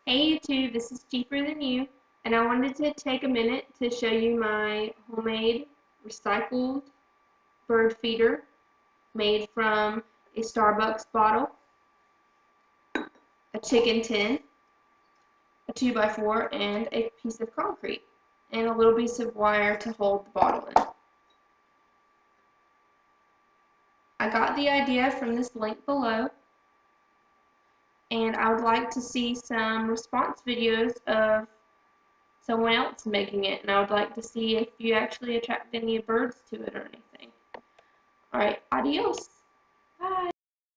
Hey YouTube, this is Cheaper Than You, and I wanted to take a minute to show you my homemade recycled bird feeder made from a Starbucks bottle, a chicken tin, a 2x4, and a piece of concrete, and a little piece of wire to hold the bottle in. I got the idea from this link below, and I would like to see some response videos of someone else making it, and I would like to see if you actually attract any birds to it or anything. Alright, adios. Bye.